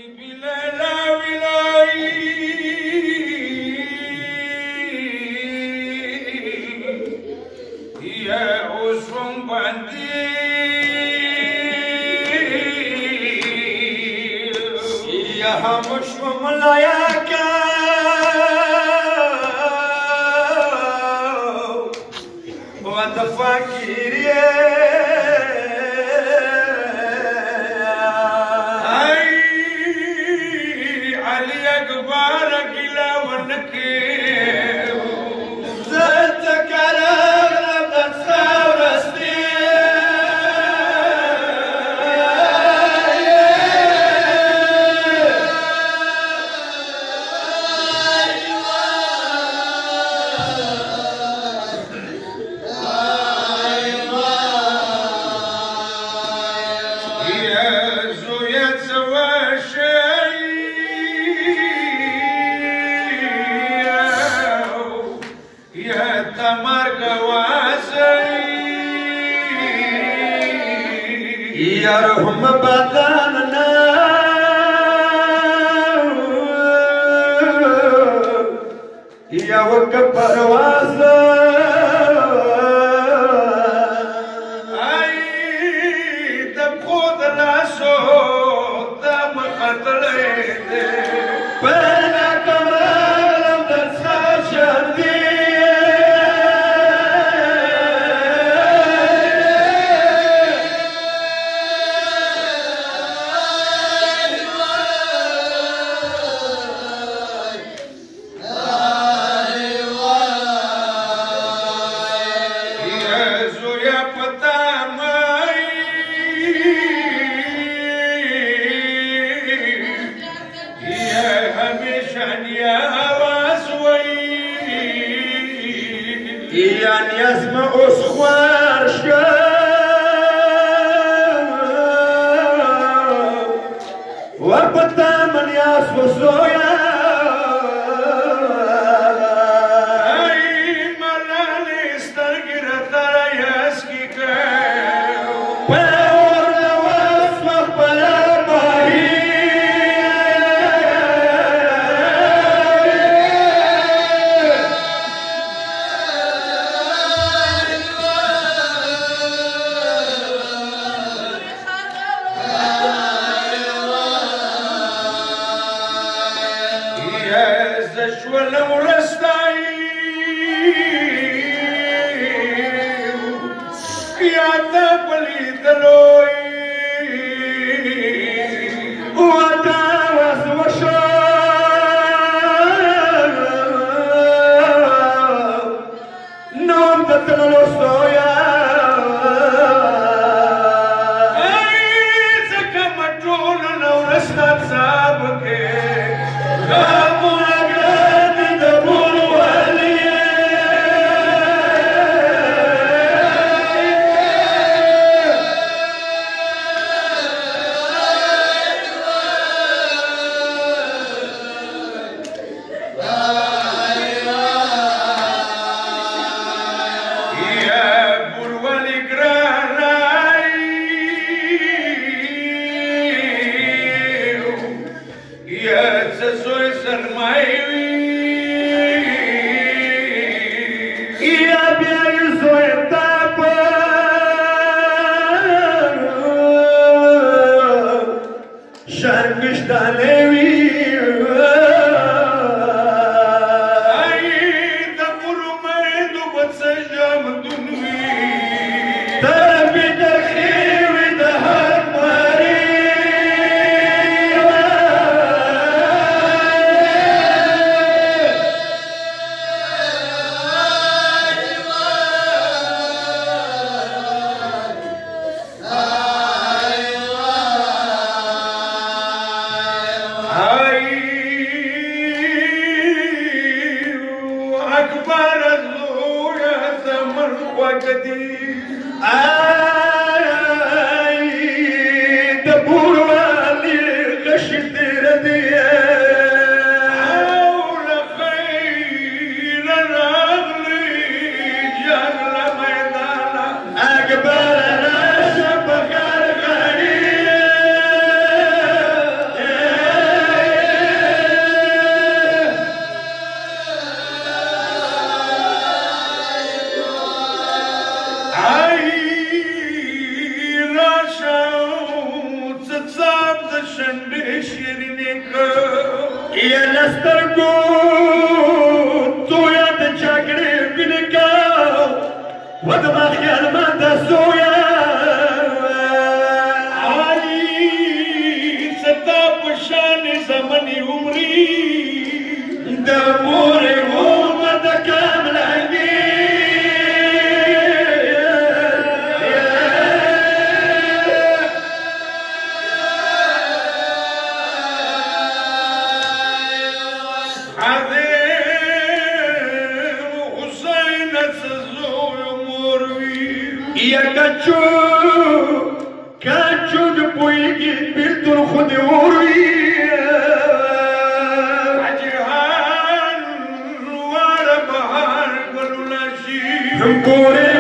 يرهم بدننا يا وقف پروازه اي د خود لاسو د مخطلې بنا کمرم د ساشدي يعني اسمع اصخوار وابتا من ياسو سويا اي ملالي استرقر ترى ياسكي كاو باورنا واسمخ بلا باهي ولو رستاي يا تبلي دلوي وتاوس وشو نوم تتلو سويا اي زكمتون لو رستات سابكي یا لسترګو تویا د جګړې وینې کاو ودما خیال ما د زویا علي ستا پشان زمنی عمری د مورې عمر د کاملنګي یا کچو د پویږي بیلتون خو دې وروي اجهان واره بهار ګلونه شي پورې